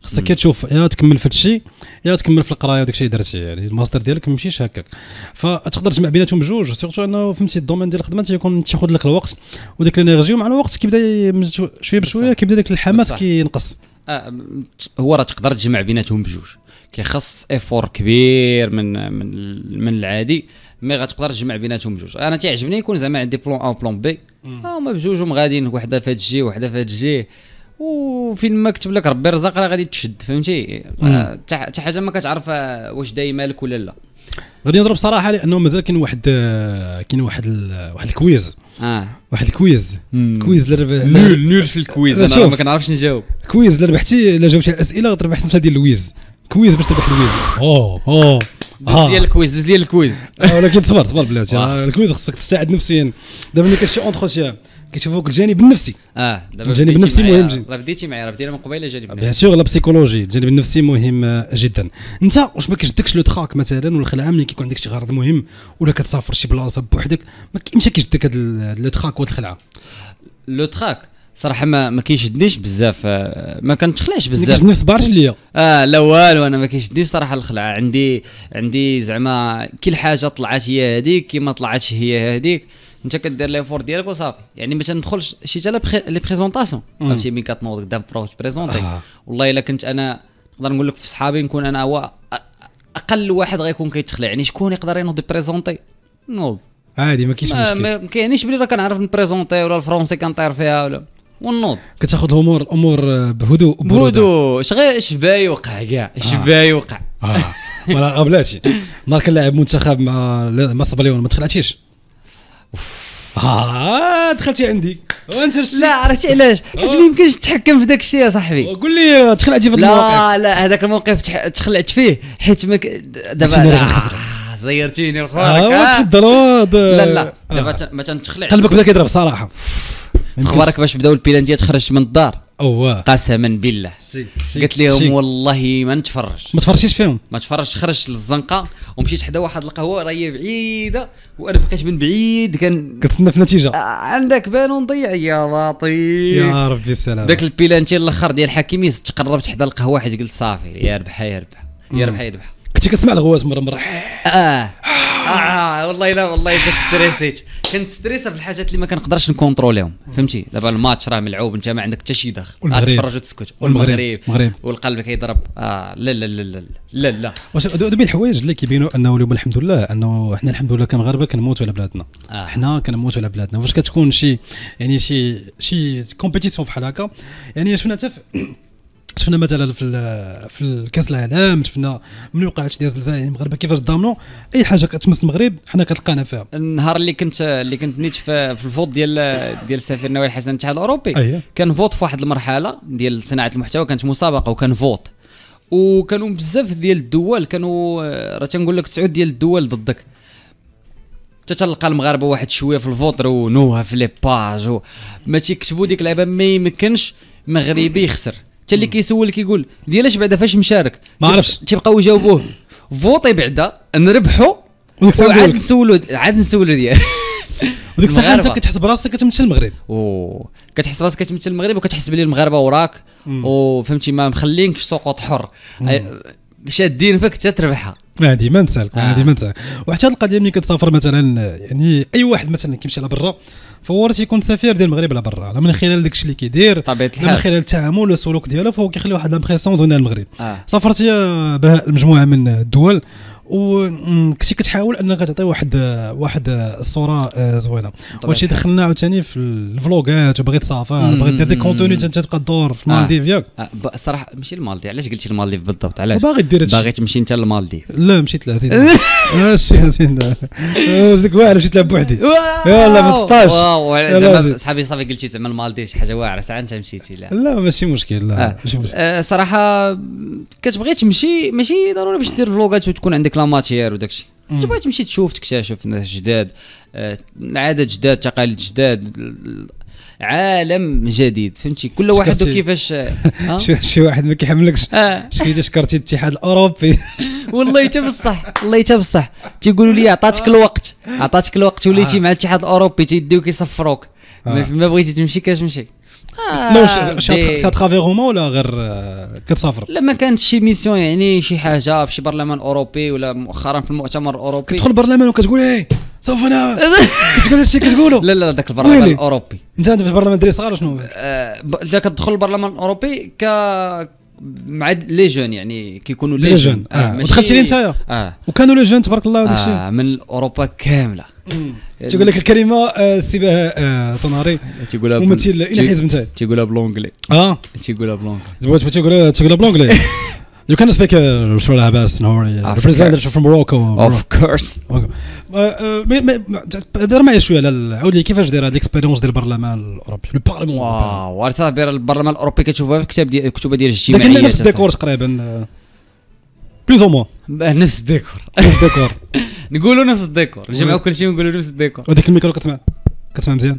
خصك تشوف يا تكمل في هادشي يا تكمل في القرايه وداك الشيء درتي، يعني الماستر ديالك ما يمشيش هكاك، فتقدر تجمع بيناتهم بجوج، سيرتو انه فهمتي الدومين ديال الخدمه تيكون تاخذ لك الوقت وديك الانرجي، ومع الوقت كيبدا شويه بشويه كيبدا داك الحماس كينقص. آه هو راه تقدر تجمع بيناتهم بجوج، كيخص ايفور كبير من من من العادي، مي غتقدر تجمع بيناتهم بجوج. انا تيعجبني يكون زعما عندي بلون ا بلون بي، هما بجوجهم غاديين، وحده في هاد الجي وحده في هاد الجي، وفين ما كتب لك ربي رزق راه غادي تشد، فهمتي؟ حتى حاجه ما كتعرف واش دايما لك ولا لا. غادي نضرب صراحه لانه مازال كاين واحد كاين واحد ال... واحد الكويز اه واحد الكويز كويز اللي ربح نول نول في الكويز، انا ما كنعرفش نجاوب. كويز اللي ربحتي الا جاوبتي على الاسئله غتربح سلسله ديال لويز، كويز باش تربح لويز. اوه اوه دوز ديال الكويز دوز ديال الكويز ولكن صبر صبر بلاتي، الكويز خصك تستعد نفسيا. دابا ملي كتمشي اونتروتيان كيشوفوك الجانب النفسي. اه دابا الجانب النفسي مهم جدا. راه بديتي معايا، راه بدينا من قبيله الجانب النفسي. بيان سور لا بسيكولوجي، الجانب النفسي مهم جدا. انت واش ما كيشدكش لو تراك مثلا والخلعه ملي كيكون عندك شي غرض مهم ولا كتسافر شي بلاصه بوحدك، ما كيمشي كيشدك هذا لو تراك وهاد الخلعه؟ لو تراك صراحه ما ما كيشدنيش بزاف، ما كنتخلعش بزاف. كيشدني صبار رجليا اه لا والو، انا ما كيشدنيش صراحه الخلعه. عندي عندي زعما كل حاجه طلعت هي هذيك، كي ما طلعتش هي هذيك، انت كدير ليفور ديالك وصافي. يعني ما تندخلش شي حتى لي بريزونطاسيون، فهمتي؟ ملي كتنوض قدام بروش بريزونطي، آه. والله الا كنت انا نقدر نقول لك في صحابي نكون انا هو اقل واحد غيكون كيتخلع. يعني شكون يقدر ينوض بريزونطي؟ نوض عادي، ما كاينش مشكل. ما كاينش بلي راه كنعرف نبريزونطي ولا الفرونسي كنطير فيها ولا ونوض. كتاخذ الامور الامور بهدوء بهدوء. شغل شباي وقع كاع شباي وقع. اه ولا بلاتي نهار كنلعب منتخب مع مع الصبليون ما تخلعتيش؟ اه دخلتي عندي وانت لا عرفتي علاش؟ حيت ما يمكنش تتحكم في داك الشيء يا صاحبي. قول لي تخلعتي في هذا الموقف. لا لا هذاك الموقف تخلعت فيه حيت ما دابا زيرتيني الخوارك. اه تفضل. لا لا دابا ما تنتخلعش، قلبك بدا كيضرب صراحه. اخبارك باش بداو البيلانتيات خرجت من الدار اوه قسما بالله قلت لهم والله ما نتفرج. ما تفرجتيش فيهم؟ ما تفرجت. خرجت للزنقه ومشيت حدا واحد القهوه راهي بعيده، وانا بقيت من بعيد كان كتسنى في النتيجه. آه عندك بالون نضيع يا لطيف يا ربي السلام. داك البيلانتي الاخر ديال حكيمي تقربت حدا القهوه حيت قلت صافي يا ربح يا ربح يا ربح يا ربح. كنتي كتسمع الغوات مره مره؟ اه اه والله لا والله انت تستريسيت. كنت ستريسا في الحاجات اللي ما كنقدرش نكونتروليهم، فهمتي؟ دابا الماتش راه ملعوب، انت ما عندك حتى شي دخل، تفرج وتسكت. والمغرب والقلب كيضرب. اه لا لا لا لا لا لا. واش هادو بين الحوايج اللي كيبينوا انه اليوم الحمد لله انه حنا الحمد لله كمغاربه كنموتوا على بلادنا. آه. حنا كنموتوا على بلادنا. فاش كتكون شي يعني شي شي كومبيتيسيون بحال هكا، يعني شفنا حتى شفنا مثلا في في الكاس العالم، شفنا ملي وقعت شي زلزال، يعني المغاربه كيفاش ضامنوا اي حاجه كتمس المغرب حنا كتلقانا فيها. النهار اللي كنت اللي كنت نيت في, في الفوت ديال ديال السفير نوال الحسن الاتحاد الاوروبي، أيه. كان فوت في واحد المرحله ديال صناعه المحتوى، كانت مسابقه وكان فوت، وكانوا بزاف ديال الدول كانوا راه تنقول لك تسعود ديال الدول ضدك. تتلقى المغاربه واحد شويه في الفوت رونوها في لي باج ما تيكتبوا ديك اللعبه، ما يمكنش مغربي يخسر. حتى اللي كيسول كيقول ديالاش بعدا فاش مشارك ما عرفش، تيبقاو يجاوبوه فوطي بعدا نربحوا وعاد نسولوا عاد نسولوا ديال وديك الساعه انت كتحس براسك كتمثل المغرب، او كتحس براسك كتمثل المغرب وكتحس بلي المغاربه وراك، وفهمتي ما مخلينكش سقوط حر، شادين فيك حتى تربحها. هذه ما نسالك هذه ما نسالك. وحتى القضيه ملي كتسافر مثلا، يعني اي واحد مثلا كيمشي على برا فهو تيكون سفير ديال المغرب على برا، من خلال داكشي اللي كيدير، من خلال التعامل والسلوك ديالو، فهو كيخلي واحد لامبريسيون زوينه المغرب. آه. سافرت بها مجموعه من الدول وكنتي كتحاول انك تعطي واحد واحد الصوره زوينه، وهادشي دخلنا عاوتاني في الفلوغات، وبغيت تسافر بغيت دير دي كونتوني انت تبقى تدور في المالديف ياك. الصراحه ماشي المالديف. علاش قلتي المالديف بالضبط؟ علاش باغي دير هادشي؟ باغي تمشي انت للمالديف؟ لا مشيت لا زيد ماشي زين واش ديك واعر مشيت لها بوحدي يلاه ما تسطاش. زعما صحابي صافي قلتي زعما المالديف شي حاجه واعره، ساعه انت مشيتي. لا لا ماشي مشكل. لا ماشي مشكل صراحه. كتبغي تمشي ماشي ضروري باش دير فلوغات وتكون عندك لا ماتيير وداكشي، تبغي تمشي تشوف تكتشف ناس جداد، عادات جداد، تقاليد جداد، عالم جديد، فهمتي؟ كل واحد وكيفاش. شي واحد ما كيحملكش شكيتي شكرتي الاتحاد الاوروبي والله حتى بصح والله حتى بصح تيقولوا لي عطاتك الوقت عطاتك الوقت وليتي مع الاتحاد الاوروبي تيديو كيصفروك ما بغيتي تمشي كتمشي. لا سي اترافير هما ولا غير كتسافر؟ لما كانت شي ميسيون يعني شي حاجه في شي برلمان اوروبي ولا مؤخرا في المؤتمر الاوروبي كتدخل البرلمان وكتقول ايه صافي انا كتقول هادشي كتقولوا. لا لا ذاك البرلمان الاوروبي انت في البرلمان دري صغار شنو؟ اذا كتدخل البرلمان الاوروبي ك مع لي جون يعني كيكونوا لي جون. ودخلتي لي نتايا اه وكانوا لي جون تبارك الله وداك الشيء آه من اوروبا كامله. تيقول لك الكلمه السي بها صناري تيقولها ممثل الى حزب نتايا تيقولها بالونجلي. اه تيقولها بالونجلي. بغيت تيقولها تيقولها بالونجلي. You can speak uh, شو لاباس نهاري representative from Morocco. Of course. دير معايا شويه على عاود لي كيفاش داير هاد ليكسبيريونس ديال البرلمان الاوروبي لو بارلمون واو وارثا بير البرلمان الاوروبي كتشوفها في الكتاب ديال الكتب ديال الجمعيه لكن نفس الديكور تقريبا بلوز او موان نفس الديكور نفس الديكور نقولوا نفس الديكور نجمعوا كل شيء ونقولوا نفس الديكور. وديك الميكرو كتسمع كتسمع مزيان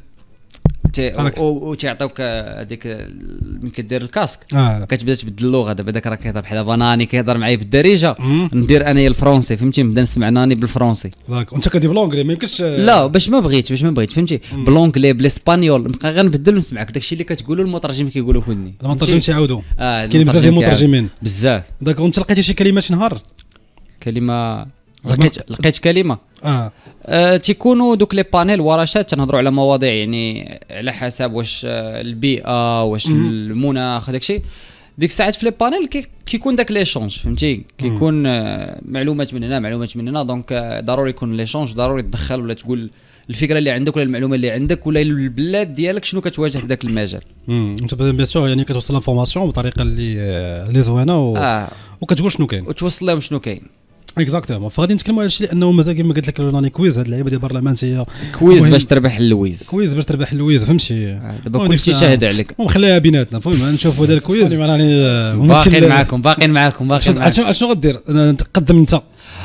وتيعطيوك هذيك ملي كدير الكاسك آه. كتبدا تبدل اللغه. دابا داك راه كيهضر بحال بناني كيهضر معايا بالدارجه ندير انايا الفرونسي فهمتي نبدا نسمع ناني بالفرونسي. داك وانت كدير بالونجلي ما يمكنش لا باش ما بغيت باش ما بغيت فهمتي بالونجلي بالاسبانيول نبقى غير نبدل ونسمعك داكشي اللي كتقولوا المترجم كيقولوا في ودني. المترجم تيعاودوا آه كاين بزاف ديال المترجمين بزاف. داك وانت لقيتي شي كلمات شي نهار كلمه لقيت لقيت كلمه اه, آه تيكونوا دوك لي بانيل ورشات تنهضروا على مواضيع يعني على حسب واش البيئه واش المناخ داكشي. ديك الساعات في لي بانيل كي كيكون داك ليشونج فهمتي كيكون آه معلومات من هنا معلومات من هنا دونك آه ضروري يكون ليشونج ضروري تدخل ولا تقول الفكره اللي عندك ولا المعلومه اللي عندك ولا البلاد ديالك شنو كتواجه في ذاك المجال. امم انت بيان سور يعني كتوصل لافورماسيون بطريقه اللي اللي زوينه و... آه. وكتقول شنو كاين وتوصل لهم شنو كاين اكزاكتومون. فغادي نتكلموا على الشيء لانه مازال كما قلت لك راني كويز هاد اللعيبه ديال البرلمان هي كويز باش تربح اللويز كويز باش تربح اللويز فهمتي. دابا كلشي شاهد عليك ونخليها بيناتنا فهم نشوفوا هذا الكويز راني باقيين معاكم باقيين معاكم باقيين معاكم. شنو غدير تقدم انت؟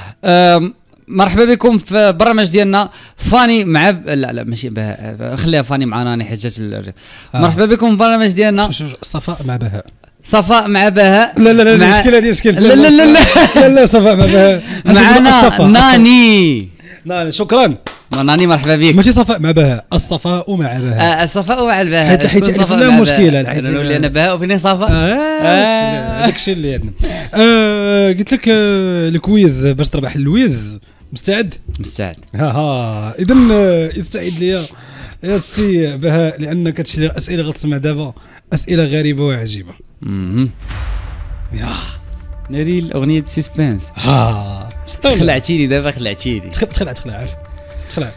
مرحبا بكم في برنامج ديالنا فاني مع لا لا ماشي بهاء خليها فاني مع راني حجات ال... آه. مرحبا بكم في برنامج ديالنا صفاء مع بهاء صفاء مع بهاء. لا لا لا المشكله هذه مشكل لا لا لا لا لا صفاء مع بهاء معنا ناني ناني شكرا ناني مرحبا بك. ماشي صفاء مع بهاء الصفاء مع بهاء. آه الصفاء مع البهاء حيت حيت لا مشكله حيت نولي انا بهاء وفيني صفاء. اه داك الشيء اللي عندنا. قلت لك الكويز باش تربح اللويز مستعد؟ مستعد. ها ها اذا استعد ليا يا سي بهاء لان كتشي اسئله غتسمع دابا اسئله غريبه وعجيبه. اها يا ناري الاغنيه ديال سسبانس. ها خلعتيني دابا خلعتيني تخلع تخلع عافاك تخلع.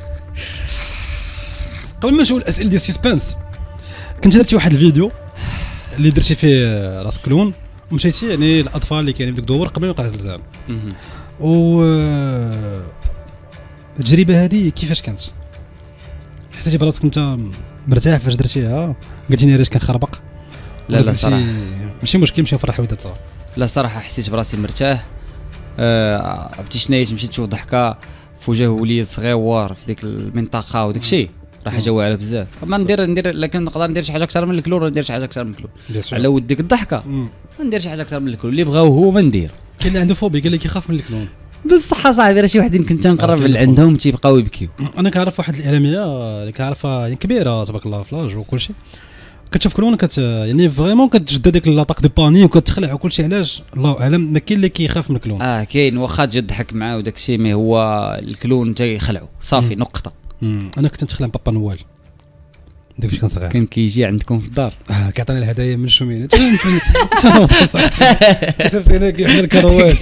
قبل ما نشوف الاسئله ديال سسبانس كنت درتي واحد الفيديو اللي درتي فيه راس كلون ومشيتي يعني الاطفال اللي كاينين في ديك الدور قبل ما يوقع الزلزال. و التجربه هذه كيفاش كانت؟ حسيتي براسك انت مرتاح فاش درتيها؟ قلتي لي ريش كنخربق؟ لا لا صراحه ماشي مشكل نمشيو نفرح وليدات صغار. لا صراحه حسيت براسي مرتاح. آه عرفتي شناهي تمشي تشوف ضحكه في وجه وليد صغيور في ديك المنطقه وداك الشيء راه حاجه واعره بزاف. ما ندير ندير لكن نقدر ندير شي حاجه اكثر من الكلور ندير شي حاجه اكثر من الكلور على ود ديك الضحكه ما ندير شي حاجه اكثر من الكلور اللي بغاو هو ما ندير. كاين اللي عنده فوبي قال لك كيخاف من الكلون بصح صاحبي راه شي واحد يمكن تنقرب لعندهم تيبقاو يبكيو. انا كنعرف واحد الاعلاميه اللي كنعرفها كبيره تبارك الله في لاج وكل شيء كتشوف كلون كت يعني فريمون كتجد هذيك لاطاك دو بانيك وكتخلع وكل شيء. علاش؟ الله اعلم ما كاين اللي كيخاف من الكلون. اه كاين واخا تجي تضحك معاه وداك الشيء مي هو الكلون تيخلعو صافي نقطه. مم. انا كنت نتخلع بابا نوال داك الشيء كان صغير كان كيجي عندكم في الدار اه كيعطيني الهدايا من الشومينات كيصيفط لنا كيحمل الكروات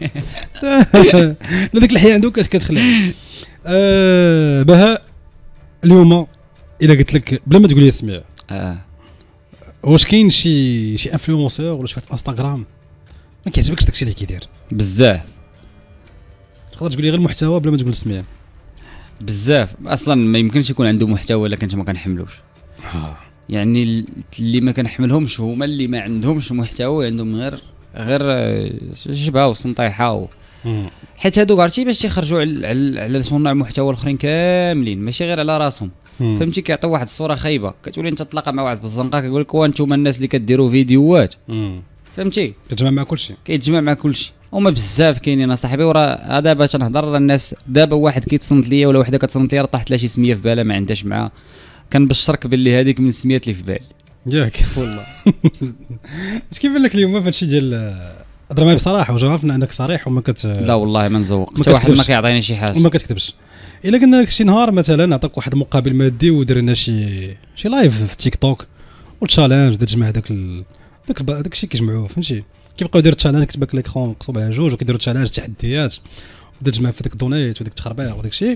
لذيك الحياه عنده كتخلع. آه بهاء اليوم الا قلت لك بلا ما تقول لي سميع اه واش كاين شي شي انفلونسور ولا شي في انستغرام ما كيعجبكش داكشي اللي كيدير بزاف؟ تقدر تقول لي غير محتوى بلا ما تقول سميع؟ بزاف اصلا ما يمكنش يكون عنده محتوى الا كنت ما كنحملوش. يعني اللي ما كنحملهمش هما اللي ما عندهمش محتوى عندهم غير غير شبهه وسنطيحه و... حيت هادو عرفتي باش تيخرجوا على على صناع المحتوى الاخرين كاملين ماشي غير على راسهم. فهمتي كيعطيو واحد الصوره خايبه كتولي انت تتلاقى مع واحد في الزنقه كيقول لك وانتم الناس اللي كديروا فيديوهات فهمتي كتجمع مع كلشي كيتجمع مع كلشي. هما بزاف كاينين اصاحبي وراه دابا تنهضر الناس دابا واحد كيتصنت ليا ولا وحده كتصنت ليا طاحت لها شي سميه في بالها ما عندهاش معاه كنبشرك باللي هذيك من السميات اللي في بالي ياك والله. اش كيبان لك اليوم فهادشي ديال هضر معايا بصراحه وجا عرفنا انك صريح وما كت لا والله ما نزوق ما حتى واحد ما كتكذبش. كيعطيني شي حاجه وما كتكذبش. الا قلنا لك شي نهار مثلا عطاك واحد المقابل مادي ودرنا شي شي لايف في تيك توك والتشالنج بدا تجمع داك ال... داك الب... داك الشيء كيجمعوه فهمتي كيبقاو يديروا التشالنج كتبان ليكرون مقسوم على جوج وكيديروا التشالنج تحديات وبدا تجمع في داك الدونيت وديك التخربيق وداك الشيء.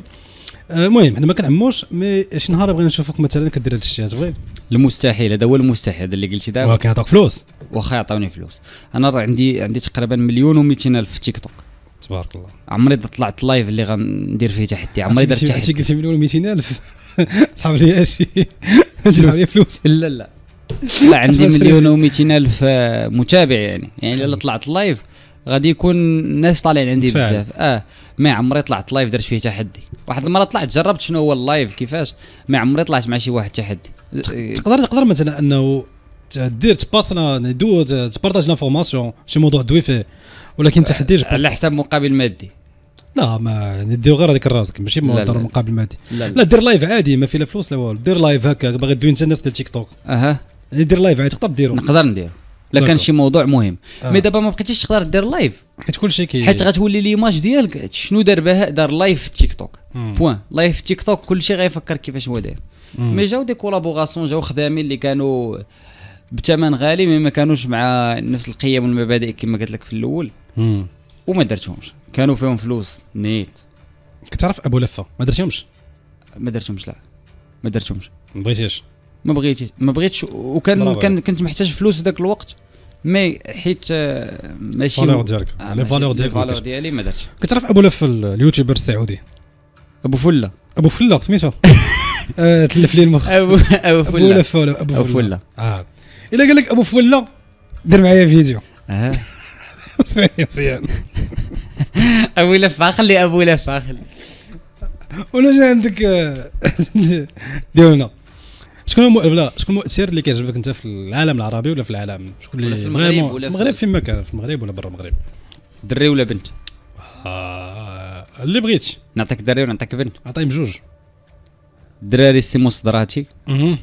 المهم حنا ما كنعموش مي شي نهار بغينا نشوفك مثلا كدير هاد الشيء تبغي المستحيل هذا هو المستحيل هذا اللي قلتي دابا ولكن عطاك فلوس واخا يعطوني فلوس. انا راه عندي عندي تقريبا مليون ومئتين الف في تيك توك. تبارك الله. عمري طلعت لايف اللي غندير فيه تحدي عمري درت تحدي تحدي قلتي مليون ومئتين الف صحاب لي شي صحاب لي فلوس لا لا لا عندي مليون ومئتين الف متابع يعني يعني الا طلعت لايف غادي يكون الناس طالعين عندي تفاعل. بزاف. اه ما عمري طلعت لايف درت فيه تحدي. واحد المره طلعت جربت شنو هو اللايف كيفاش ما عمري طلعت مع شي واحد تحدي. تقدر تقدر مثلا انه دير تباسنا ندو تبارطاج لافورماسيون شي موضوع دوي فيه ولكن تحدي على حساب مقابل مادي. لا ما نديرو غير هذيك راسك ماشي لا، موضوع لا. مقابل مادي. لا لا دير لايف عادي ما فيه لا فلوس لا والو دير لايف هكا باغي دوي انت الناس ديال تيك توك اها يعني دير لايف عادي تقدر ديرو نقدر ندير لا كان داكور. شي موضوع مهم. آه. مي دابا ما بقيتيش تقدر دير لايف حيت كلشي كي حيت غتولي ليماج ديالك شنو دار بها دار لايف في تيك توك مم. بوين لايف في تيك توك كلشي غيفكر كيفاش هو داير. مم. مي جاو دي كولابوراسيون جاو خدامين اللي كانوا بثمن غالي مي ما كانوش مع نفس القيم والمبادئ كما قلت لك في الاول مم. وما درتهمش كانوا فيهم فلوس نيت. كتعرف ابو لفه ما درتيهمش ما درتهمش لا ما درتهمش ما بغيتيش ما بغيتش ما بغيتش وكان برافو كان عليك. كنت محتاج فلوس ذاك الوقت مي حيت آه، ماشي فالور ديالك آه، لي ماشي- فالور لي ديالك فالور ما ديالي ما درتش. كتعرف ابو لفه اليوتيوبر السعودي ابو فله ابو فله سميتو آه، تلف لي المخ ابو ابو ابو فله لفه ولا ابو أبو فله فلة. اه الا قال لك ابو فله دير معايا فيديو اه اسمعني مزيان ابو لفه خلي ابو لفه خلي ولا جا عندك آه، ديالنا شكون هو لا شكون المؤثر اللي كيعجبك انت في العالم العربي ولا في العالم شكون ولا اللي في المغرب فريمون ولا في في- المغرب فين ما كان في المغرب ولا برا المغرب دري ولا بنت؟ آه اللي بغيتي نعطيك دري ونعطيك بنت. عطيهم جوج دراري سيمو صدراتي اها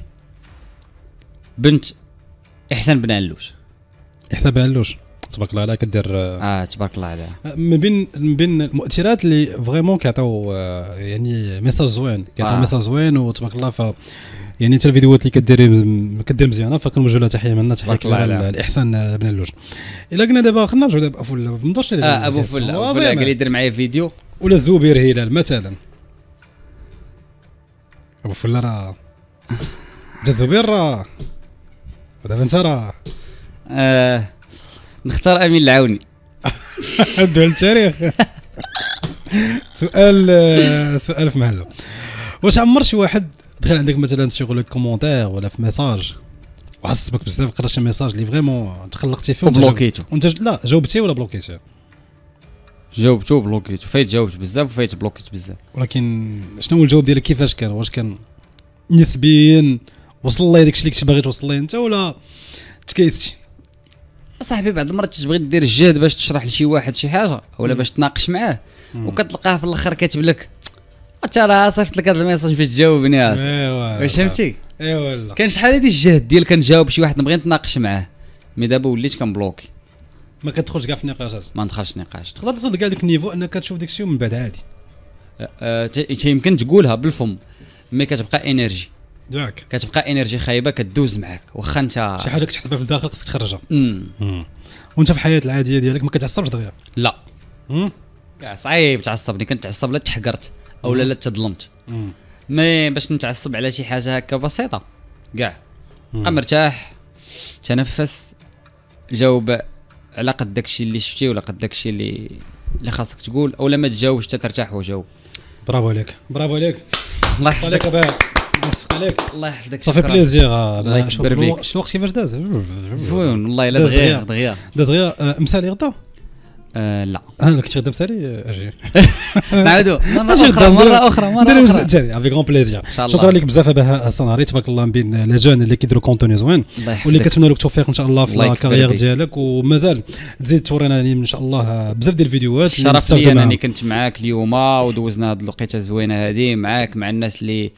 بنت احسان بن علوش. يحسب علوش تبارك الله عليها كدير آه، اه تبارك الله عليها. من بين من بين المؤثرات اللي فريمون كيعطيو آه، يعني ميساج زوين كيعطيو آه. ميساج زوين وتبارك الله ف يعني انت الفيديوهات اللي كديري مز- كدير مزيانه فكنوجه لها تحيه منا تحيه تبارك الله كبيره عليها. لاحسان آه، بن علوش. الا قلنا دابا خلينا نرجعوا دابا ابو ما نضرش اه ابو فله ابو فله قال لي دير معايا فيديو. ولا الزبير هلال مثلا ابو فله راه جا الزبير راه دابا انت راه آه نختار امين العوني. ندوي التاريخ سؤال آه، سؤال في محله واش عمر شي واحد دخل عندك مثلا شغل كومونتير ولا في ميساج وعصبك بزاف قرا شي ميساج اللي فريمون تقلقتي فيه وأنت وبلوكيتو. جاوب- وانت لا جاوبتي ولا بلوكيتي جاوبتو بلوكيتو فايت جاوبت بزاف وفايت بلوكيت بزاف. ولكن شنو هو الجواب ديالك كيفاش كان واش كان نسبيا وصل لي داكشي اللي كنتي باغي توصل ليه انت ولا تكيستي صاحبي بعض المرات تبغي دير الجهد باش تشرح لشي واحد شي حاجه ولا باش تناقش معاه وكتلقاه في الاخر كاتب لك انت راه صيفط لك هذا الميساج فاش تجاوبني اصاحبي. ايوا واش فهمتي؟ ايوا لا كان شحال هادي الجهد ديال كنجاوب شي واحد نبغي نتناقش معاه مي دابا وليت كنبلوكي ما كتدخلش كاع في النقاشات ما ندخلش نقاش. تقدر توصل لكاع داك النيفو انك كتشوف داك الشيء ومن بعد عادي أه ت- يمكن تقولها بالفم مي كتبقى انرجي ياك كتبقى انرجي خايبه كدوز معاك واخا انت شي حاجه كتحسبها في الداخل خصك تخرجها مم. وانت في الحياه العاديه ديالك ما كتعصبش دغيا لا مم. كاع صعيب تعصبني كنتعصب لا تحقرت او لا لا تظلمت مم. مي باش نتعصب على شي حاجه هكا بسيطه كاع مم. بقى مرتاح تنفس جاوب على قد داكشي اللي شفتي ولا قد داكشي اللي اللي خاصك تقول او لا ما تجاوبش حتى ترتاح وجاوب. برافو عليك برافو عليك الله صافي عليك يحفظك ابا صافي عليك الله يحفظك صافي شكراً. بليزير الله آه، شوف يكبر بيك. الوقت- الوقت كيفاش داز زوين والله الا داز دغيا دغيا. دغيا داز دغيا آه، مسالي غدا آه لا انا كنت غدا مسالي آه، اجي نعاودوا مره أجي اخرى غدا، مره نديرو- اخرى نديرو مره جزء اخرى ثاني افيك غون بليزير شاء الله. شكرا لك بزاف بها السناري تبارك الله بين لي جون اللي كيديروا كونتوني زوين الله واللي يحفظك. كنتمنى لك التوفيق ان شاء الله في الله يكبر الكارير بيك. ديالك ومازال تزيد تورينا يعني ان شاء الله بزاف ديال الفيديوهات اللي شرف نستافدوا لي معاهم. انني كنت معاك اليوم ودوزنا هاد الوقيته زوينه هذه معاك مع الناس اللي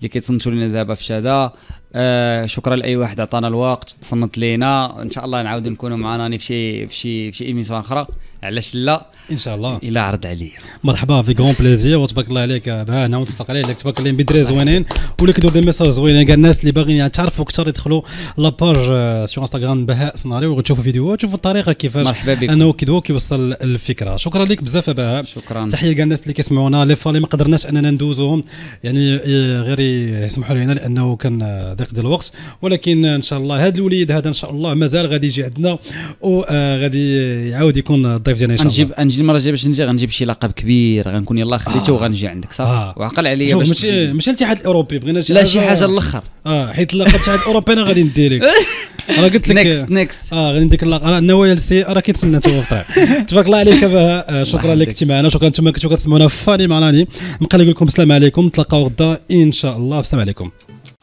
اللي كيتصنتوا لنا دابا في شاده. آه شكرا لاي واحد عطانا الوقت تصنت لينا. ان شاء الله نعاودوا نكونوا معنا في شي في شي في شي ايميسيون اخرى، علاش لا ان شاء الله الا عرض عليا. مرحبا في غون بليزير وتبارك الله عليك بها هنا ونتفق عليه لك تبارك الله بدري زوينين واللي كيديروا دي ميساج زوينين كاع الناس اللي باغيين يتعرفوا اكثر يدخلوا لاباج سيغ انستغرام بهاء سيناريو وتشوفوا فيديوهات تشوفوا الطريقه كيفاش انه كيدوا كيوصل الفكره. شكرا لك بزاف بهاء. شكرا. تحيه كاع الناس اللي كيسمعونا لي فالي ما قدرناش اننا ندوزوهم يعني غير يسمحوا لنا لانه كان ضيق ديال الوقت، ولكن ان شاء الله هذا الوليد هذا ان شاء الله مازال غادي يجي عندنا وغادي يعاود يكون الضيف ديالنا ان شاء الله. نجيب نجي المره الجايه باش نجي غنجيب شي لقب كبير غنكون يلاه خديته وغنجي عندك صافي. آه. وعقل عليا باش ماشي ماشي الاتحاد الاوروبي بغينا شي لا شي حاجه الاخر. اه حيت اللقب الاتحاد الاوروبي انا غادي ندير لك راه قلت لك نيكست نيكست اه غادي نديك راه النوايا السي راه كيتسنى تو في الطريق. تبارك الله عليك بها. شكرا لك كنتي معنا. شكرا انتم كنتوا كتسمعونا في فاني مع راني. نبقى نقول لكم السلام عليكم. نتلاقاو غدا ان شاء الله. السلام عليكم.